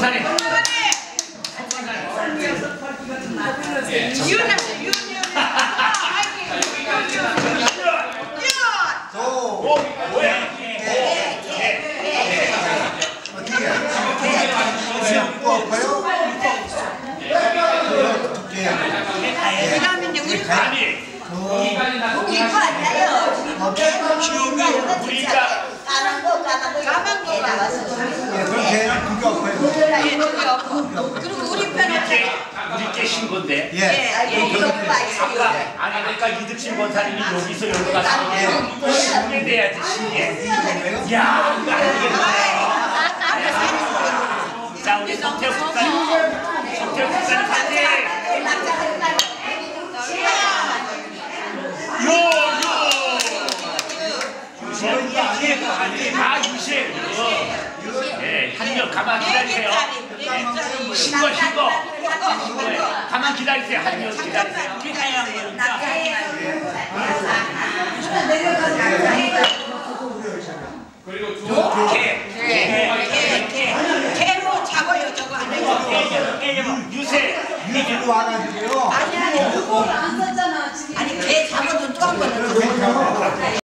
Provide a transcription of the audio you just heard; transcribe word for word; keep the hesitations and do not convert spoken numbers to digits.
손권사님. 유나, 오, 뭐야? 그다음에 우리 아니, 이거 아니에요. 우리가 까만 거, 까만 거, 까만 거 나왔어. 그리고 우리 편은 우리 깨신 건데. 예, 이거 아까 아니 그러니까 이득신 권사님이 여기서 여기 가서 신게 돼야지 신게. 야, 이거 안 되겠네. 자, 우리 성태욱 국사님, 성태욱 국사님 파이팅! 요, 요! 아, 유실! 네, 한명 가만 기다리세요. 신거, 신거! 가만 기다리세요. 한명 기다리세요. 그리고 두 개. 개로 잡아요, 저거 하나. 유세! 유세로 와가지고요. 아니, 아니, 그거를 안 썼잖아. 아니, 개 잡아도 또 한 번은.